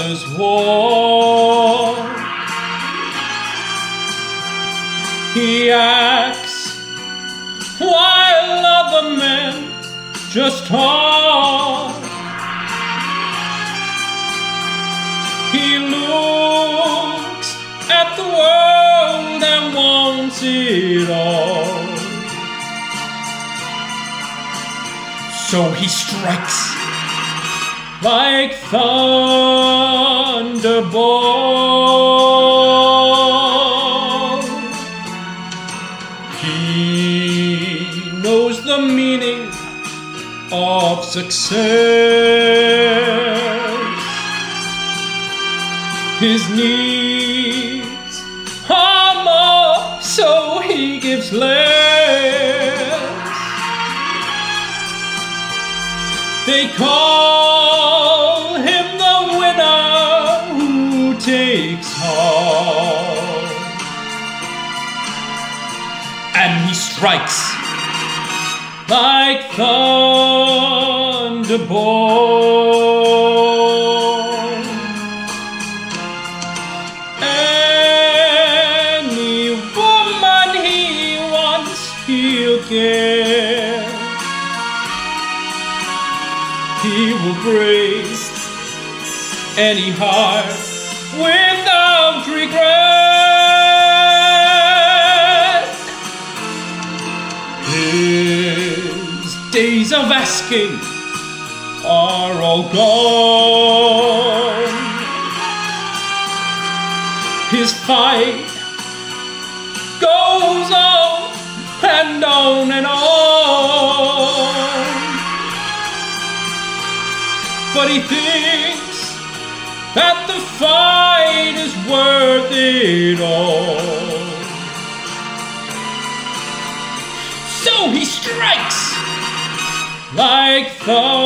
father's war. He acts while other men just talk. He looks at the world and wants it all. So he strikes like thunderbolt. He knows the meaning of success. His needs are more, so he gives less. They call him the winner who takes all. And he strikes like thunderbolt. Any woman he wants, he'll get. He will break any heart without regret. His days of asking are all gone. His fight goes on and on and on. But he thinks that the fight is worth it all. So he strikes like thunder.